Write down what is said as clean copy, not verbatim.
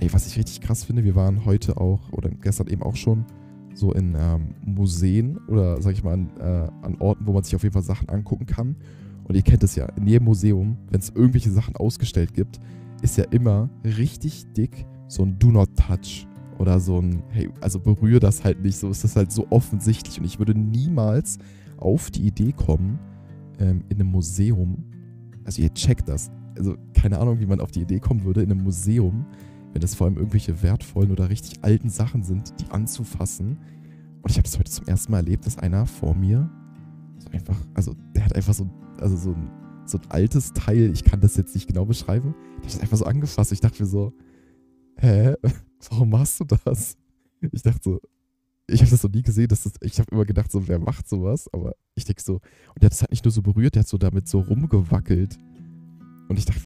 Ey, was ich richtig krass finde, wir waren heute auch, oder gestern eben auch schon, so in Museen oder, sag ich mal, an Orten, wo man sich auf jeden Fall Sachen angucken kann. Und ihr kennt es ja, in jedem Museum, wenn es irgendwelche Sachen ausgestellt gibt, ist ja immer richtig dick so ein Do Not Touch oder so ein, hey, also berühre das halt nicht, so ist das halt so offensichtlich. Und ich würde niemals auf die Idee kommen, in einem Museum, also ihr checkt das, also keine Ahnung, wie man auf die Idee kommen würde, in einem Museum, wenn das vor allem irgendwelche wertvollen oder richtig alten Sachen sind, die anzufassen. Und ich habe das heute zum ersten Mal erlebt, dass einer vor mir so einfach, also der hat einfach also so ein altes Teil, ich kann das jetzt nicht genau beschreiben, der hat das einfach so angefasst. Ich dachte mir so, hä, warum machst du das? Ich dachte so, ich habe das noch nie gesehen, ich habe immer gedacht, so, wer macht sowas? Aber ich denke so, und der hat es halt nicht nur so berührt, der hat so damit so rumgewackelt. Und ich dachte